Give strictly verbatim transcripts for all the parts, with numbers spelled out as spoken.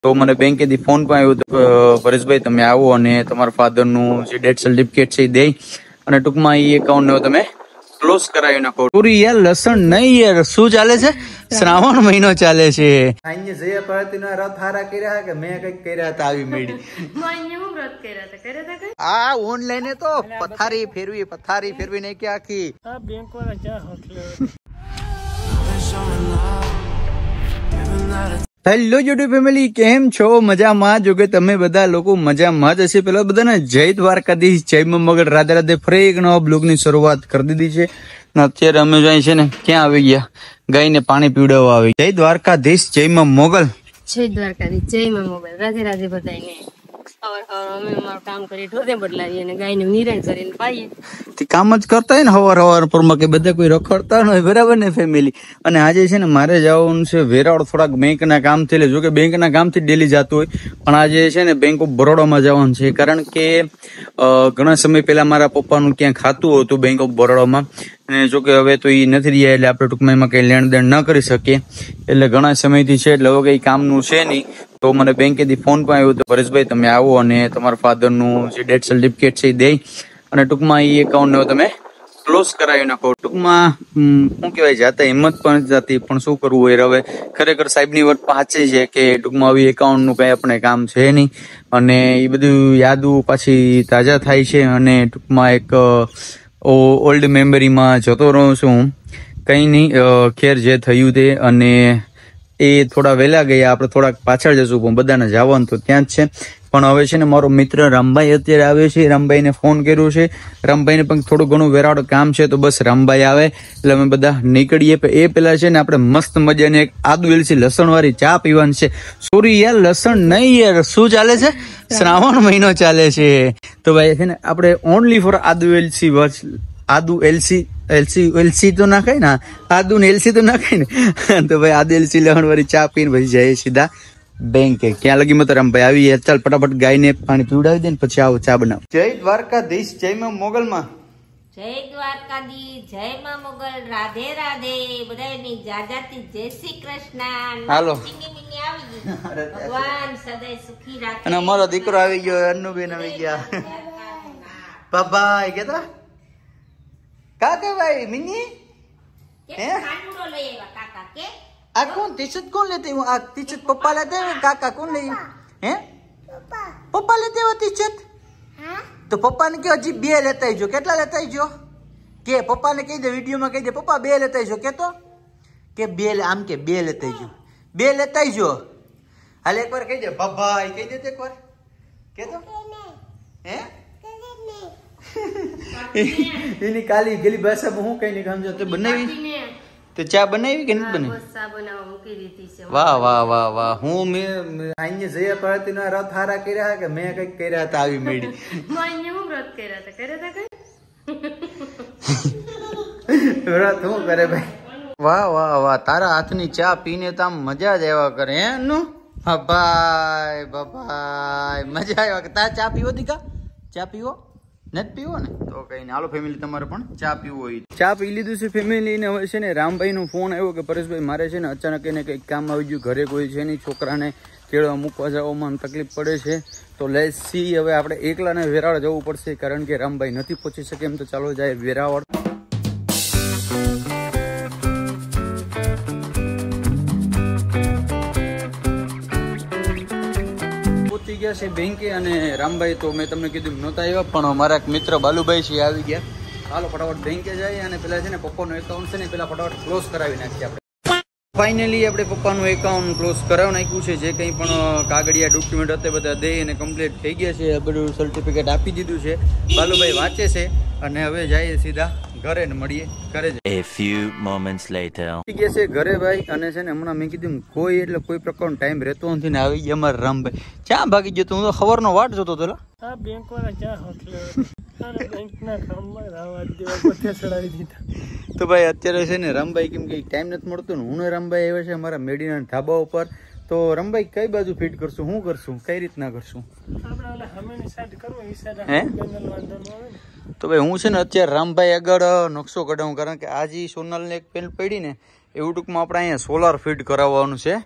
તો મને બેંકેથી ફોન પણ આવ્યો હતો, પરેશભાઈ તમે આવો અને તમારા ફાધરનું જે ડેથ સર્ટિફિકેટ છે એ દઈ અને ટૂંકમાં એ એકાઉન્ટ તમે ક્લોઝ કરાવી નાખો. પૂરી યાર લસણ નહીં યાર, શું ચાલે છે? શ્રાવણ મહિનો ચાલે છે. અહીંયા જયા પાર્વતીના રથ હારા કર્યા કે મેં કઈક કર્યા હતા આવી મેડી. આ ઓનલાઈન તો પથારી ફેરવી પથારી ફેરવી નહીં કે આખી આ બેંક વાળા ચા હોટલ. હેલો યુટ્યુબ ફેમિલી, કેમ છો? મજામાં? જો કે તમે બધા લોકો મજામાં જ હશે. પેલા બધાને જય દ્વારકાધીશ, જય મગળ, રાધે રાધે. ફરી એક નવા બ્લોગ ની શરૂઆત કરી દીધી છે. અત્યારે અમે જાય છે ને ક્યાં આવી ગયા? ગાય ને પાણી પીવડાવવા આવી. જય દ્વારકાધીશ, જય મોગલ. જય દ્વારકાધીશ, જય મોગલ, રાધે રાધે બધાને. કામ કરી ઢોરે બદલાવીએ અને ગાયને નિરાણ કરીને પાઈએ. કામ જ કરતા હોય ને હવાર હવાર પર કે બધા કોઈ રખડતા હોય, બરાબર ને ફેમિલી? અને આજે છે ને મારે જવાનું છે વેરાવળ, થોડાક બેંક ના કામ થી. જો કે બેંક ના કામ થી ડેલી જતું હોય, પણ આજે છે ને બેંક ઓફ બરોડામાં જવાનું છે. કારણ કે ઘણા સમય પહેલા મારા પપ્પાનું ક્યાં ખાતું હતું બેંક ઓફ બરોડામાં, અને જો કે હવે તો એ નથી રહ્યા, એટલે આપણે ટૂંકમાં એમાં કઈ લેણ દેણ ન કરી શકીએ. એટલે ઘણા સમયથી છે, એટલે હવે કઈ કામનું છે નહીં. તો મને બેંકેથી ફોન પણ આવ્યો હતો, પરેશભાઈ તમે આવો અને તમારા ફાધરનું જે ડેથ સર્ટિફિકેટ છે એ દઈ અને ટૂંકમાં એ એકાઉન્ટ તમે ક્લોઝ કરાવી નાખો. ટૂંકમાં શું કહેવાય, જાતા હિંમત પણ જતી, પણ શું કરવું હોય હવે. ખરેખર સાહેબની વાત પાછી છે કે ટૂંકમાં હવે એકાઉન્ટનું કઈ આપણે કામ છે નહીં, અને એ બધું યાદો પાછી તાજા થાય છે. અને ટૂંકમાં એક ઓલ્ડ મેમરીમાં જતો રહું છું. કંઈ નહીં, ખેર જે થયું તે. અને એ થોડા વહેલા ગયા, આપણે થોડાક પાછળ જશું, પણ બધાને જવાનું તો ત્યાં જ છે. પણ હવે છે ને મારો મિત્ર રામભાઈ અત્યારે આવ્યો છે, રામભાઈને ફોન કર્યો છે. રામભાઈને પણ થોડું ઘણું વેરાવળ કામ છે, તો બસ રામભાઈ આવે એટલે અમે બધા નીકળીએ. એ પેલા છે ને આપણે મસ્ત મજાની એક આદુ એલસી લસણ વાળી ચા પીવાની છે. સોરી યાર, લસણ નહીં યાર, શું ચાલે છે? શ્રાવણ મહિનો ચાલે છે, તો ભાઈ છે ને આપણે ઓનલી ફોર આદુ એલસી આદુ એલસી એલસી એલસી તો નાખાય ને, આદુ ને એલસી તો નાખાય ને. તો ભાઈ આદુ એલસી લેવણ વાળી ચા પીને પછી જઈએ સીધા બેંકે. ક્યાં લગી મત રામભાઈ આવી, ચાલ ફટાફટ ગાયને પાણી પીવડાવી દે ને પછી આવો ચા બનાવ. જય દ્વારકાધીશ, જય માં મોગલ માં. જય દ્વારકાધીશ, જય માં મોગલ, રાધે રાધે બધાની જાજાતી, જય શ્રી કૃષ્ણ. હાલો ભગવાન સદાય સુખી રાખે. અને અમારો દીકરો આવી ગયો, અન્નુબેન આવી ગયા. બાબા કેતા કાકા ભાઈ મિની હે કાનુડો લઈ આવ્યા કાકા કે આ કોણ ટીશર્ટ કોણ લેતે હું આ ટીશર્ટ પપ્પા લેતે હે કાકા કોણ લઈ હે પપ્પા પપ્પા લેતે હો ટીશર્ટ હા તો પપ્પાને કે હજી બે લેતા જો કેટલા લેતા જો કે પપ્પાને કહી દે વિડિયો માં કહી દે પપ્પા બે લેતા જો કે તો કે બે આમ કે બે લેતા જો બે લેતા જો હાલ એકવાર કહી દે બાબા કહી દે એકવાર કે તો હે એની કાલી ગલી ભાષામાં હું કઈ નહીં સમજો. તો બનાવી તો ચા બનાવી કે નથી બનાવી? વાહ વાહ વાહ વાહ. હું મેં અહીંયા જયા પાર્વતીના રથ હારા કર્યા કે મેં કઈક કર્યા હતા આવી મેડી. વ્રત હું કરે ભાઈ? વાહ વાહ વાહ, તારા હાથની ચા પીને તો આમ મજા જ આવ્યા કરે. હે નું હા ભાઈ બાભાઈ મજા આવ્યા. તાર ચા પીવો દીકા? ચા પીવો નથી પીવો ને તો કઈ ને. હાલો ફેમિલી, તમારે પણ ચા પીવું હોય ચા પી લીધું છે ફેમિલી ને. હવે છે ને રામભાઈ નો ફોન આવ્યો કે પરેશભાઈ મારે છે ને અચાનક એને કઈક કામ આવી ગયું, ઘરે કોઈ છે નહીં, છોકરાને કેળવા મૂકવા જવામાં તકલીફ પડે છે. તો લેટ્સ સી, હવે આપણે એકલાને વેરાવળ જવું પડશે કારણ કે રામભાઈ નથી પહોંચી શકે એમ. તો ચાલો જાય વેરાવળ. ગયા છે બેંકે અને રામભાઈ તો મેં તમને કીધું નહોતા આવ્યા, પણ મારા એક મિત્ર બાલુભાઈ છે આવી ગયા. હાલો ફટાફટ બેંકે જાય અને પેલા છે ને પપ્પાનું એકાઉન્ટ છે ને પેલા ફટાફટ ક્લોઝ કરાવી નાખીએ આપણે. ફાઇનલી આપણે પપ્પાનું એકાઉન્ટ ક્લોઝ કરાવી નાખ્યું છે. જે કંઈ પણ કાગળિયા ડોક્યુમેન્ટ હતા બધા દઈ અને કમ્પ્લીટ થઈ ગયા છે. બધું સર્ટિફિકેટ આપી દીધું છે. બાલુભાઈ વાંચે છે અને હવે જઈએ સીધા ઘરે ને મળીએ ઘરે. A few moments later ગયા છે ઘરે ભાઈ. અને છે ને હમણાં મેં કીધું કોઈ એટલે કોઈ પ્રકારનો ટાઈમ રહેતો નથી ને આવી ગયા અમારા રામભાઈ. ક્યાં ભાગી ગયો? હું તો ખબરનો વાટ જોતો હતો. આ બેંક વાળા ક્યાં હોટલ બેંક ના કામમાં રાવા દેવા બધે ચડાવી દીધા. તો ભાઈ અત્યારે છે ને રામભાઈ કેમ કે ટાઈમ નથી મળતો ને હું રામભાઈ આવ્યા છે અમારા મેડીના ઢાબા ઉપર. તો રામભાઈ કઈ બાજુ ફિટ કરશું, શું કરશું, કઈ રીતના કરશું? હે તો ભાઈ હું છે ને અત્યારે રામભાઈ આગળ નકશો કઢાવું, કારણ કે આજે સોનલ ને એક પેન પડી ને એવું ટૂંકમાં આપણે અહીંયા સોલાર ફિટ કરાવવાનું છે.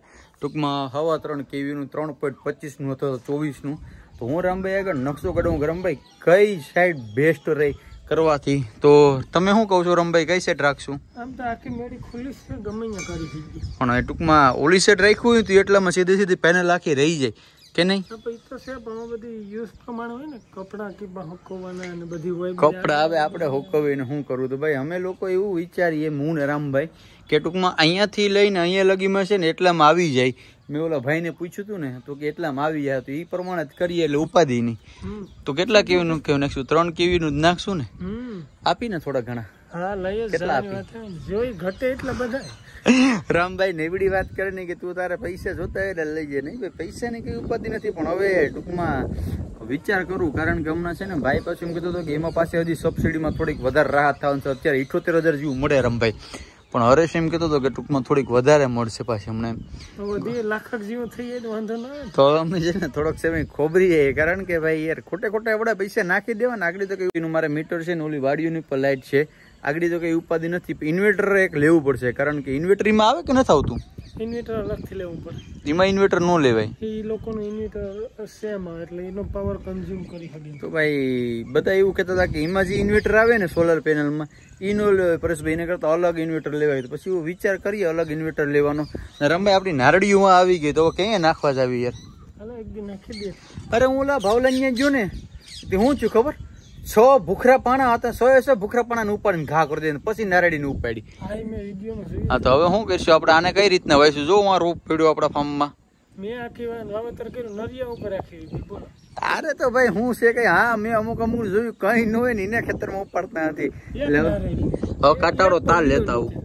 ટૂંકમાં હવા ત્રણ કેવીનું ત્રણ પોઈન્ટ પચીસનું અથવા ચોવીસનું. તો હું રામભાઈ આગળ નકશો કાઢું કે રામભાઈ કઈ સાઈડ બેસ્ટ રહી કરવાથી. તો તમે શું કહો છો રામભાઈ, કઈ સાઈડ રાખશું? આમ તો આખી મેળી ખુલ્લી છે, ગમે ત્યાં કરી દીધી. પણ ટૂંકમાં ઓલી સાઈડ રાખ્યું હોય તો એટલામાં સીધી સીધી પેનલ આખી રહી જાય કે નહીં? તો તો છે પણ બધી યુઝ પ્રમાણે હોય ને, કપડા કે હુકવવાના અને બધી હોય. કપડા હવે આપણે હુકવીને શું કરવું? તો ભાઈ અમે લોકો એવું વિચારીએ, હું ને રામભાઈ, કે ટૂંકમાં અહીંયાથી લઈને અહીંયા લગીમાં છે ને એટલામાં આવી જાય. મેં ઓલા ભાઈને પૂછ્યું હતું ને તો કે એટલામાં આવી જાય, તો એ પ્રમાણે જ કરીએ એટલે ઉપાધિ નહીં. તો કેટલા કેવી નું કેવું નાખશું? ત્રણ કેવી નું જ નાખશું ને? આપીને થોડા ઘણા. હા લઈએ. કેટલા આપી? જોઈ ઘટે એટલા બધા. રામભાઈ નેવડી વાત કરે ને કે તું તારે પૈસા જોતા એટલે લઈ જાય. નહીં ભાઈ, પૈસા ની કઈ ઉપાધિ નથી, પણ હવે ટૂંકમાં વિચાર કરું. કારણ કે હમણાં છે ને ભાઈ પાછું એમ કીધું હતું કે એમાં પાસે હજી સબસિડીમાં થોડીક વધારે રાહત થવાનું છે. અત્યારે ઇઠોતેર હજાર જેવું મળે રામભાઈ, પણ હરેશ એમ કહેતો હતો કે ટૂંકમાં થોડીક વધારે મળશે પાછી હમણાં. લાખ જેવું થઈ જાય વાંધો ના. તો અમે છે ને થોડોક સમય ખોબરી જાય, કારણ કે ભાઈ યાર ખોટે ખોટા એવડા પૈસા નાખી દેવા ને. આગળ તો કઈ મારે મીટર છે ને ઓલી વાડીઓની પર લાઈટ છે, આગળ તો કઈ ઉપાધિ નથી. ઇન્વર્ટર એક લેવું પડશે, કારણ કે ઇન્વર્ટર માં આવે કે નથી આવતું? ઇન્વર્ટર અલગથી લેવું પડે. એમાં ઇન્વર્ટર ન લેવાય. એ લોકોનું ઇન્વર્ટર સેમ આવે એટલે એનો પાવર કન્ઝ્યુમ કરી શકે. તો ભાઈ બધા એવું કહેતા હતા કે એમાં જે ઇન્વર્ટર આવે ને સોલર પેનલમાં ઈનો પરેશભાઈ એને કરતા અલગ ઇન્વર્ટર લેવાય. તો પછી એવું વિચાર કરીએ અલગ ઇન્વર્ટર લેવાનો. રમભાઈ આપણી નારડીઓમાં આવી ગઈ તો ક્યાં નાખવા જ આવી યાર? એક દી નાખી દે. અરે હું ઓલા ભાવલાની જો ને હું છું ખબર, છ ભૂખરા પાણા હતા, સો એ સો ભૂખરા પાણા ઉપાડીને ઘા કરી દે, પછી નારડી ને ઉપાડી. હા તો હવે શું કરશું આપણે? આને કઈ રીતના વાઈશું? જો આ રોપ પડ્યો આપણા ફાર્મમાં. મેં આખી વાવેતર કર્યું નરિયા ઉપર રાખી. બોલો. અરે તો ભાઈ હું છે કઈ? હા મેં અમુક અમુક જોયું, કઈ ન હોય ને એને ખેતરમાં ઉપાડતા નથી. એટલે હવે કાટાડો તાલ લેતા આવું.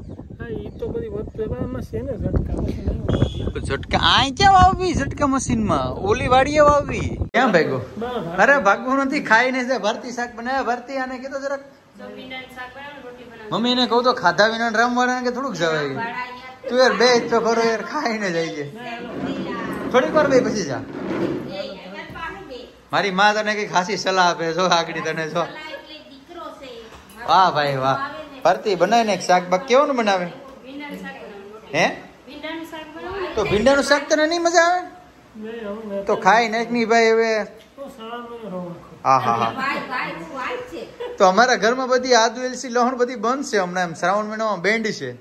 ઝટકા આ ક્યાં વાવવી? ઝટકા મશીન માં ઓલી વાડીએ વાવવી. ક્યાં ભાગો? અરે ભાગવું નથી, ખાઈને છે. ભરતી શાક બનાવ્યા. ભરતી આને કીધો જરાક મમ્મી ને કહું તો ખાધા વિના રામવાળા કે થોડુંક જવાય. તું યાર બે તો ખરો યાર, ખાઈને જાય છે. થોડીક વાર બે પછી જા. મારી માં તને કઈ ખાસી સલાહ આપે જો આગળ તને જો. વાહ ભાઈ વાહ. ભરતી બનાવે ને શાક બાક કેવું બનાવે? હે તો ભીંડાનું શાક તને નહીં મજા આવે? તો ખાઈ નાખ ની ભાઈ હવે. હા હા હા. તો અમારા ઘરમાં બધી આદુ એલસી લહણ બધી બંધ છે હમણાં. એમ શ્રાવણ મહિનામાં બેન્ડ છે.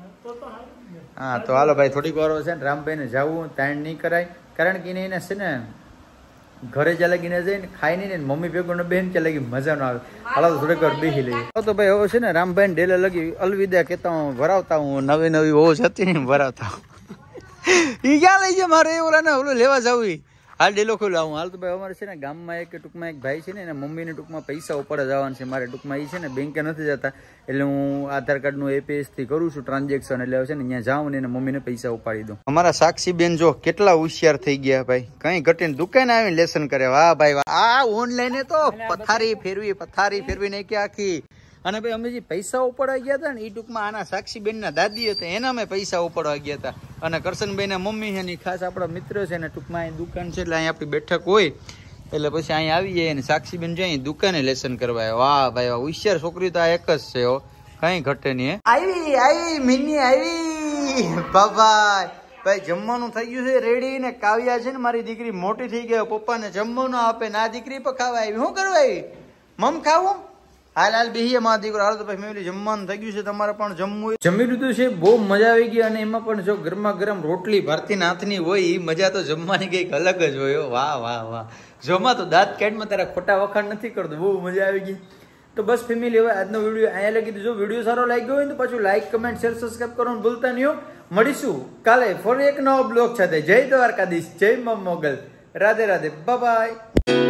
હા તો હાલો ભાઈ થોડીક વાર છે ને રામભાઈ ને જવું તાણ નહીં કરાય, કારણ કે એને છે ને ઘરે જ્યાં લગીને જઈને ખાઈ નહીં ને મમ્મી ભેગો ને બેન ત્યાં લગી મજા ન આવે. હાલો તો થોડીક વાર બેસી લઈએ. તો ભાઈ હવે છે ને રામભાઈ ને ડેલે લગી અલવિદા કેતા હું ભરાવતા હું. નવી નવી હોશ હતી ને ભરાવતા હું. ઈ ક્યાં લઈ જાય મારે? ઓલા ને ઓલું લેવા જવું. હાલ ડેલો ખોલાવું. હાલ તો ભાઈ અમારે છે ને ગામમાં એક ટૂંકમાં એક ભાઈ છે ને એના મમ્મીને ટૂંકમાં પૈસા ઉપાડવા જવાનું છે. મારે ટૂંકમાં એ છે ને બેંકે નથી જતા, એટલે હું આધાર કાર્ડનું એપીએસ થી કરું છું ટ્રાન્ઝેક્શન. એટલે છે ને અહીંયા જાઉં ને એને મમ્મીને પૈસા ઉપાડી દઉં. અમારા સાક્ષી બેન જો કેટલા હોશિયાર થઈ ગયા ભાઈ. કઈ ઘટીને દુકાન આવીને લેસન કરે. વાહ ભાઈ વાહ. આ ઓનલાઈન તો પથારી ફેરવી પથારી ફેરવી નહીં કે આખી. અને ભાઈ અમે જે પૈસા ઉપાડવા ગયા હતા ને એ ટૂંકમાં આના સાક્ષી બેન ના દાદી હતા, એના અમે પૈસા ઉપાડવા ગયા હતા. અને કરશનભાઈ ના મમ્મી છે ને ખાસ આપણા મિત્ર છે ને ટૂંકમાં અહીં દુકાન છે એટલે અહીં આપણી બેઠક હોય એટલે પછી અહીં આવી જાય ને સાક્ષી બેન જાય દુકાને લેસન કરવા. વાહ ભાઈ વાહ. હોશિયાર છોકરી તો આ એક જ છે હો, કઈ ઘટે નહીં. આવી આવી મિની આવી બાબા. ભાઈ જમવાનું થઈ ગયું છે રેડી ને કાવ્યા છે ને મારી દીકરી મોટી થઈ ગઈ, પપ્પાને જમવાનું આપે ના દીકરી પણ ખાવા આવી. શું કરવા આવી? મમ ખાવું? હાલ હાલ બેહીએ મારા દીકરો. હાલ તો ભાઈ ફેમિલી જમવાનું થઈ ગયું છે, તમારે પણ જમવું જમી લીધું છે. બહુ મજા આવી ગઈ. અને એમાં પણ જો ગરમા ગરમ રોટલી ભારતી નાથની હોય એ મજા તો જમવાની કઈક અલગ જ હોય. વાહ વાહ વાહ. જોમાં તો દાંત કાઢમાં તારા ખોટા વખાણ નથી કરતો. બહુ મજા આવી ગઈ. તો બસ ફેમિલી હવે આજનો વિડીયો અહીંયા લગી દીધો. જો વિડીયો સારો લાગ્યો હોય તો પાછું લાઈક કમેન્ટ શેર સબસ્ક્રાઈબ કરવાનું ભૂલતા નહીં. મળીશું કાલે ફરી એક નવો બ્લોગ સાથે. જય દ્વારકાધીશ, જય મા મોગલ. Radhe Radhe, bye by.